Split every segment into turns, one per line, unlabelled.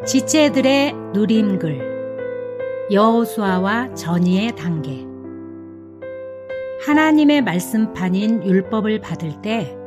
지체들의 누림글 여호수아와 전이의 단계. 하나님의 말씀판인 율법을 받을 때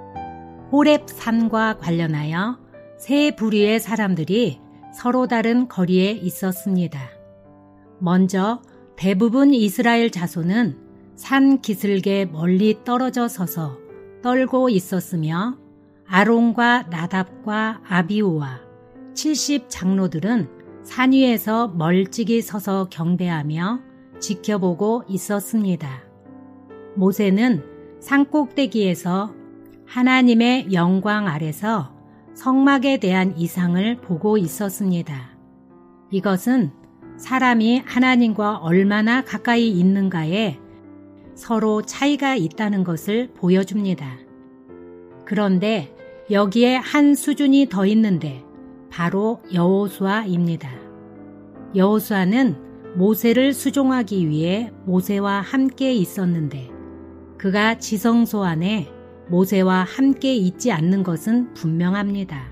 호렙산과 관련하여 세 부류의 사람들이 서로 다른 거리에 있었습니다. 먼저 대부분 이스라엘 자손은 산 기슭에 멀리 떨어져 서서 떨고 있었으며, 아론과 나답과 아비후와 70 장로들은 산 위에서 멀찍이 서서 경배하며 지켜보고 있었습니다. 모세는 산꼭대기에서 하나님의 영광 아래서 성막에 대한 이상을 보고 있었습니다. 이것은 사람이 하나님과 얼마나 가까이 있는가에 서로 차이가 있다는 것을 보여줍니다. 그런데 여기에 한 수준이 더 있는데 바로 여호수아입니다. 여호수아는 모세를 수종하기 위해 모세와 함께 있었는데, 그가 지성소 안에 모세와 함께 있지 않는 것은 분명합니다.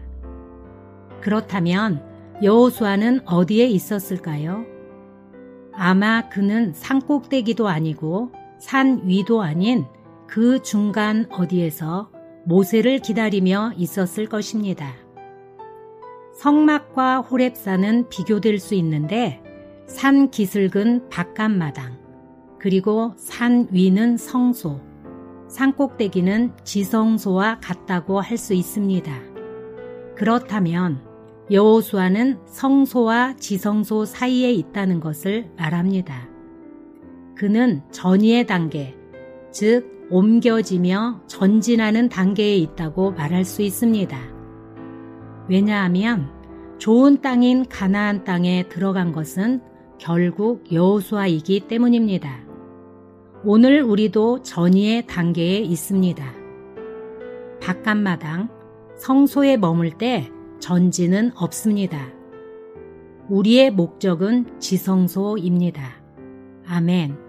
그렇다면 여호수아는 어디에 있었을까요? 아마 그는 산꼭대기도 아니고 산 위도 아닌 그 중간 어디에서 모세를 기다리며 있었을 것입니다. 성막과 호렙산은 비교될 수 있는데 산 기슭은 바깥마당, 그리고 산 위는 성소, 산꼭대기는 지성소와 같다고 할 수 있습니다. 그렇다면 여호수아는 성소와 지성소 사이에 있다는 것을 말합니다. 그는 전이의 단계, 즉 옮겨지며 전진하는 단계에 있다고 말할 수 있습니다. 왜냐하면 좋은 땅인 가나안 땅에 들어간 것은 결국 여호수아이기 때문입니다. 오늘 우리도 전이의 단계에 있습니다. 바깥마당, 성소에 머물 때 전진은 없습니다. 우리의 목적은 지성소입니다. 아멘.